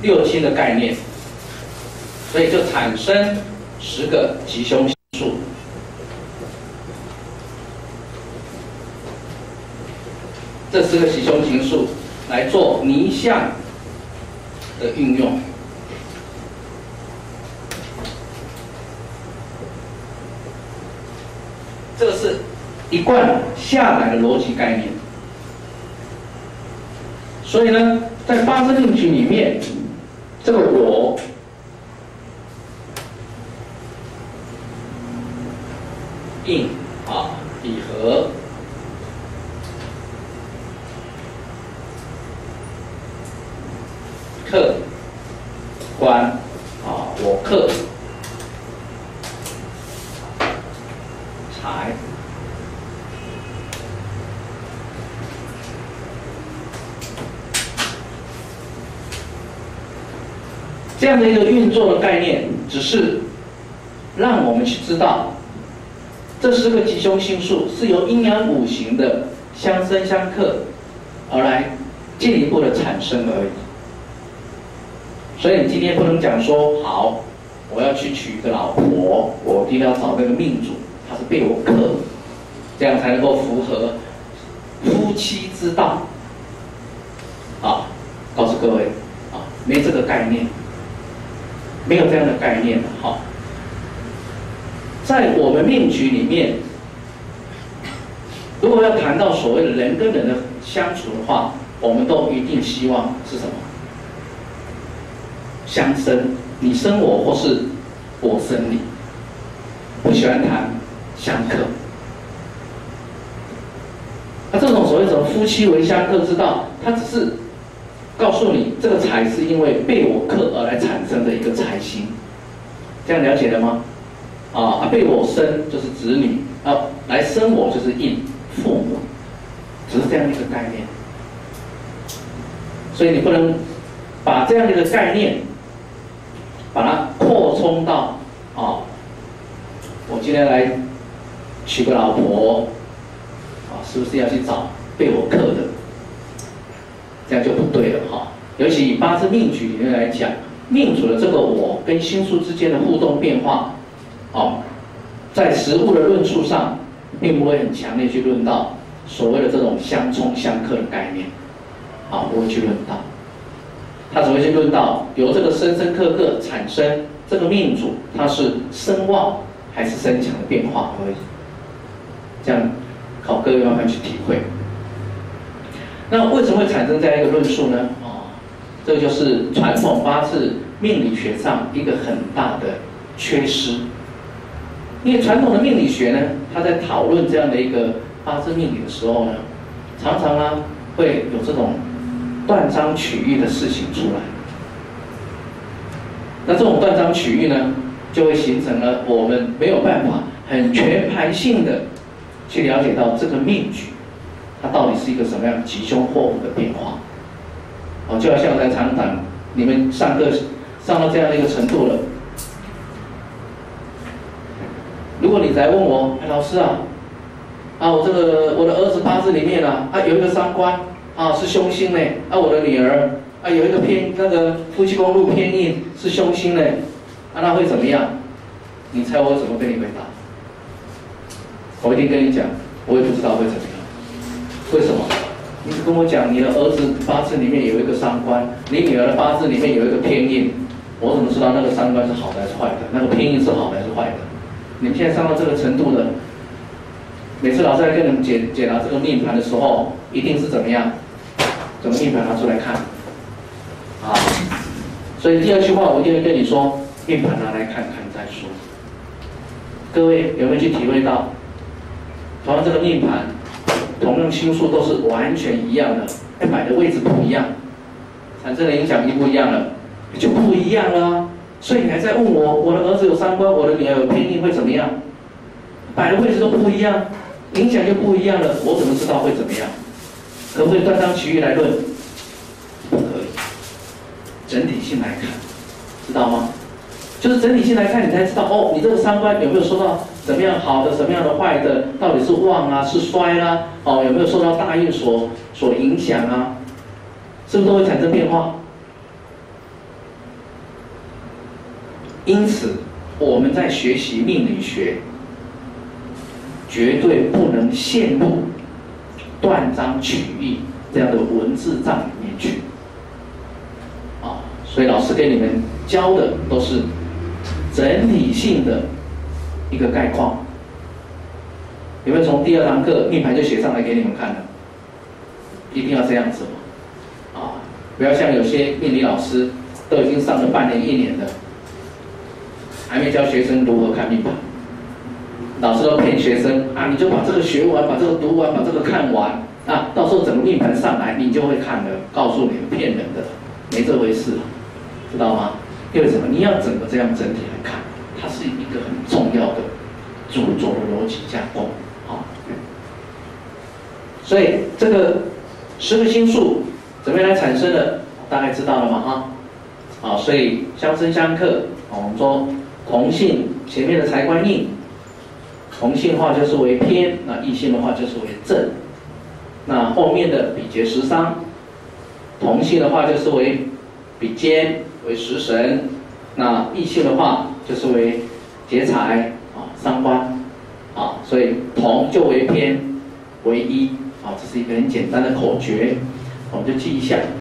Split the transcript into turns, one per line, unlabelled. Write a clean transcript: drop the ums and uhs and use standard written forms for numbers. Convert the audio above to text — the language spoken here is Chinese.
六亲的概念，所以就产生10个吉凶星数。这10个吉凶星数来做拟相的运用。这个是一贯下来的逻辑概念。所以呢，在八字命局里面，这个我印比合，克官我克财。这样的一个运作的概念，只是让我们去知道，这10个吉凶星数是由阴阳五行的相生相克而来进一步的产生而已。所以你今天不能讲说，好，我要去娶一个老婆，我一定要找那个命主，他是被我克，这样才能够符合夫妻之道。告诉各位，没这个概念。没有这样的概念的在我们命局里面，如果要谈到所谓的人跟人的相处的话，我们都一定希望是什么？相生，你生我，或是我生你，不喜欢谈相克。那这种所谓什么夫妻为相克之道，它只是告诉你，这个财是因为被我克而来产生的一个财星，这样了解了吗？被我生就是子女，来生我就是印父母，只是这样一个概念。所以你不能把这样的一个概念，把它扩充到我今天来娶个老婆，是不是要去找被我克的？这样就不对了尤其以八字命局里面来讲，命主的这个我跟星数之间的互动变化，在实物的论述上，并不会很强烈去论到所谓的这种相冲相克的概念，不会去论到。他只会去论到由这个生生克克产生这个命主，它是生旺还是生强的变化而已。这样靠各位慢慢去体会。那为什么会产生这样一个论述呢？这就是传统八字命理学上一个很大的缺失。因为传统的命理学呢，它在讨论这样的一个八字命理的时候呢，常常会有这种断章取义的事情出来。那这种断章取义呢，就会形成了我们没有办法很全盘性的去了解到这个命局，它到底是一个什么样吉凶祸福的变化。就好像在常谈，你们上课上到这样的一个程度了，如果你来问我，老师我的儿子八字里面有一个伤官是凶星呢，我的女儿有一个那个夫妻宫禄偏印是凶星呢，那会怎么样？你猜我怎么跟你回答？我一定跟你讲，我也不知道会怎么样。为什么？你跟我讲你的儿子八字里面有一个伤官，你女儿的八字里面有一个偏印，我怎么知道那个伤官是好的还是坏的？那个偏印是好的还是坏的？你们现在上到这个程度了，每次老师来跟你们解答这个命盘的时候，一定是怎么样？整个命盘拿出来看，所以第二句话我一定会跟你说，命盘拿来看看再说。各位有没有去体会到？同样这个命盘，同样星数都是完全一样的，摆的位置不一样，产生的影响一不一样了，就不一样了。所以你还在问我的儿子有伤官，我的女儿有偏印会怎么样？摆的位置都不一样，影响就不一样了，我怎么知道会怎么样？可不可以断章取义来论？不可以，整体性来看，知道吗？就是整体性来看，你才知道你这个伤官有没有受到怎么样好的，什么样的坏的，到底是旺是衰啦，有没有受到大运所影响是不是都会产生变化？ 因此我们在学习命理学，绝对不能陷入断章取义这样的文字障里面去。所以老师给你们教的都是整体性的一个概况。有没有从第2堂课命盘就写上来给你们看的？一定要这样子嘛，不要像有些命理老师都已经上了半年、1年的，还没教学生如何看命盘。老师都骗学生你就把这个学完，把这个读完，把这个看完到时候整个命盘上来，你就会看了。告诉你们，骗人的，没这回事。知道吗？因为什么？你要整个这样整体来看，它是一个很重要的著作的逻辑架构。所以这个10个星数怎么样来产生的，大概知道了吗？所以相生相克，我们说同性前面的财官印，同性的话就是为偏，那异性的话就是为正。那后面的比劫食伤，同性的话就是为比肩。为食神，那异性的话就是为劫财伤官所以同就为偏为一这是一个很简单的口诀，我们就记一下。